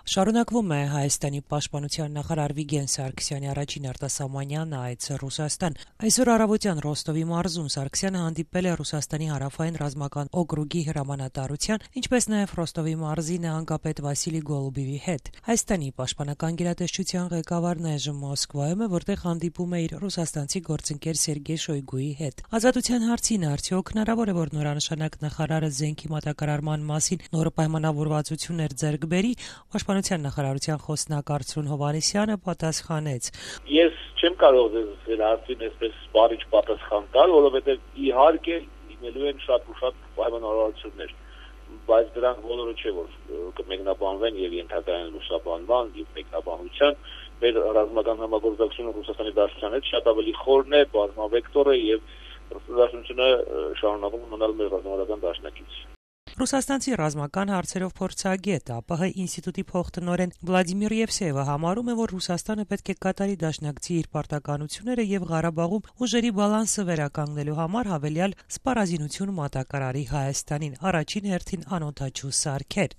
Շարունակվում է Հայաստանի պաշտպանության նախարար Վիգեն Սարգսյանի առաջին արտասահմանյան այցը Ռուսաստան։ Այսօր առավոտյան Ռոստովի մարզում Սարգսյանը հանդիպել է Ռուսաստանի հարավային ռազմական օկրուգի հրամանատարության, ինչպես նաև Ռոստովի մարզի նահանգապետ Վասիլի Գոլուբովի հետ։ Հայաստանի պաշտպանական գերատեսչության ղեկավարն այժմ Մոսկվայում է, որտեղ հանդիպում է իր ռուսաստանցի գործընկեր Սերգեյ Շոյգուի հետ։ Ազատության հարցին արդյոք հնարավոր է, որ նորանշանակ նախարարը զենքի մատակարարման մասին նոր պայմանավորվածություններ ձեռք բերի։ Պաշտպանության նախարարության խոսնակ Արծրուն Հովհաննիսյանը պատասխանեց. Ես չեմ կարող ձեր հարցին այսպես բարիչ պատասխան տալ, որովհետև իհարկե լինելու են շատ ու շատ պայմանավորվածություններ, բայց դրանք բոլորը չէ, որ կմեկնաբանվեն եւ ենթակայեն լուսաբանման եւ մեկնաբանության։ Մեր ռազմական համագործակցությունը Ռուսաստանի Դաշնության հետ շատ ավելի խորն է, բազմավեկտոր է եւ Դաշնությունը շարունակում մնալ մեր ռազմական դաշնակից։ Ռուսաստանցի ռազմական հարցերով փորձագետ ԱՊՀ ինստիտուտի փոխտնօրեն Վլադիմիր Եվսեևը համարում է, որ Ռուսաստանը պետք է կատարի դաշնակցի իր պարտականությունները եւ Ղարաբաղում ուժերի բալանսը վերականգնելու համար հավելյալ սպառազինություն մատակարարի Հայաստանին, առաջին հերթին անօդաչու սարքեր։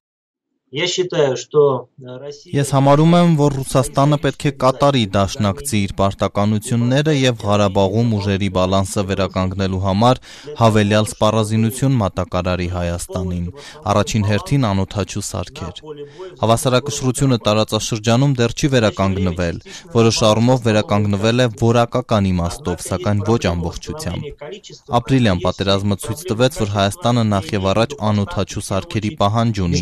Ես համարում եմ, որ Ռուսաստանը պետք է կատարի դաշնակցի իր պարտականությունները եւ Ղարաբաղում ուժերի բալանսը վերականգնելու համար հավելյալ սպառազինություն մատակարարի Հայաստանին, առաջին հերթին անօդաչու սարքեր։ Հավասարակշռությունը տարածաշրջանում դեռ չի վերականգնվել, որոշ առումով վերականգնվել է որակական իմաստով, սակայն ոչ ամբողջությամբ։ Ապրիլյան պատերազմը ցույց տվեց, որ Հայաստանը նախ եւ առաջ անօդաչու սարքերի պահանջ ունի։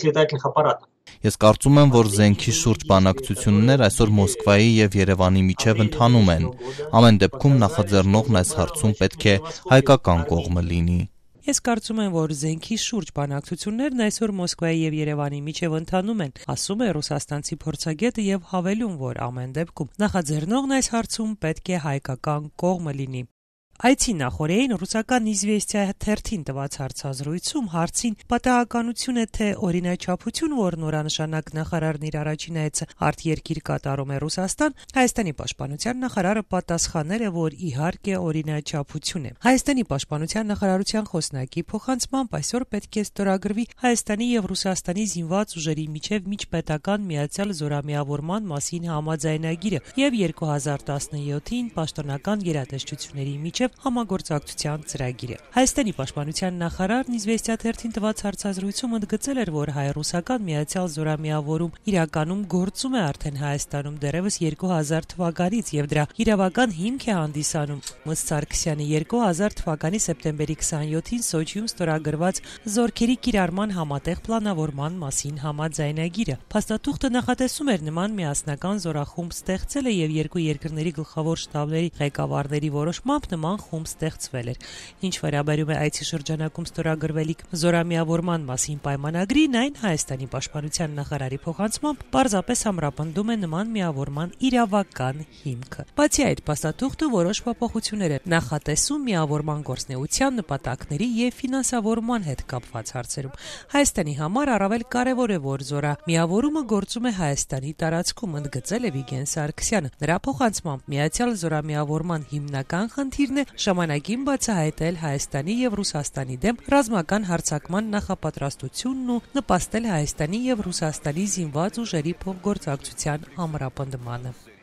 Ես կարծում եմ, որ զենքի շուրջ բանակցություններ այսօր Մոսկվայի եւ Երևանի միջև ընթանում են։ Ամեն դեպքում նախաձեռնողն այս հարցում պետք է հայկական կողմը լինի։ Ես կարծում եմ, որ զենքի շուրջ բանակցություններն այսօր Մոսկվայի եւ Երևանի միջև ընթանում են, ասում է ռուսաստանցի փորձագետը եւ հավելում, որ ամեն դեպքում նախաձեռնողն այս հարցում պետք է հայկական կողմը լինի։ Այցի նախօրեին ռուսական «Իզվեստիա» թերթին տված հարցազրույցում հարցին պատահականություն է թե օրինաչափություն, որ նորանշանակ նախարարն իր առաջին այցը արտերկիր կատարում է Ռուսաստան, Հայաստանի պաշտպանության նախարարը պատասխանել է, որ իհարկե օրինաչափություն է։ Հայաստանի պաշտպանության նախարարության խոսնակի փոխանցմամբ այսօր պետք է ստորագրվի Հայաստանի եւ Ռուսաստանի զինված ուժերի միջև միջպետական միացյալ զորամիավորման մասին համաձայնագիրը եւ 2017-ին պաշտոնական գերատեսչությունների միջև համագործակցության ծրագիրը։ Հայաստանի պաշտպանության նախարարն «Իզվեստիա» թերթին տված հարցազրույցում ընդգծել էր, որ հայ-ռուսական միացյալ զորամիավորում իրականում գործում է արդեն Հայաստանում դեռևս 2000 թվականից եւ դրա իրավական հիմք է հանդիսանում Մ. Սարգսյանի 2000 թվականի սեպտեմբերի 27-ին Սոչիում ստորագրված զորքերի կիրառման համատեղ պլանավորման մասին համաձայնագիրը։ Փաստաթուղթը նախատեսում էր նման միասնական զորախումբ ստեղծելը եւ երկու երկրների գլխավոր շտաբների ղեկավարների որոշմամբ նման խումբ ստեղծվել էր։ Ինչ վերաբերում է այցի շրջանակում ստորագրվելիք զորամիավորման մասին պայմանագրին, այն Հայաստանի պաշտպանության նախարարի փոխանցմամբ պարզապես ամրապնդում է նման միավորման իրավական հիմքը։ Բացի այդ, փաստաթուղթը որոշ փոփոխություններ է նախատեսում միավորման գործնեության նպատակների եւ ֆինանսավորման հետ կապված հարցերում։ Հայաստանի համար առավել կարեւոր է, որ զորամիավորումը գործում է Հայաստանի տարածքում, ընդգծել է Վիգեն Սարգսյանը։ Նրա փոխանցմամբ միացյալ զորամիավորման հիմնական խնդիրն է ժամանակին բացահայտել Հայաստանի եւ Ռուսաստանի դեմ ռազմական հարձակման նախապատրաստությունն ու նպաստել Հայաստանի եւ Ռուսաստանի զինված ուժերի փոխգործակցության ամրապնդմանը։